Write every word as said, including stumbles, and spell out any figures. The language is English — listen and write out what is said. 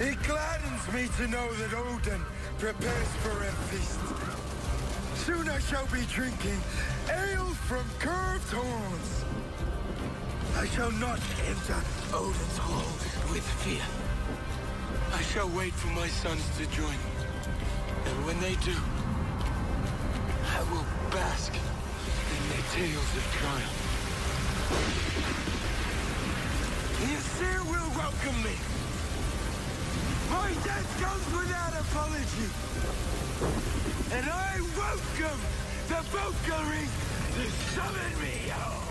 It gladdens me to know that Odin prepares for a feast. Soon I shall be drinking ale from curved horns. I shall not enter Odin's hall with fear. I shall wait for my sons to join me. And when they do, I will bask in their tales of triumph. Ysir will welcome me. My death comes without apology. And I welcome the Valkyrie to summon me home.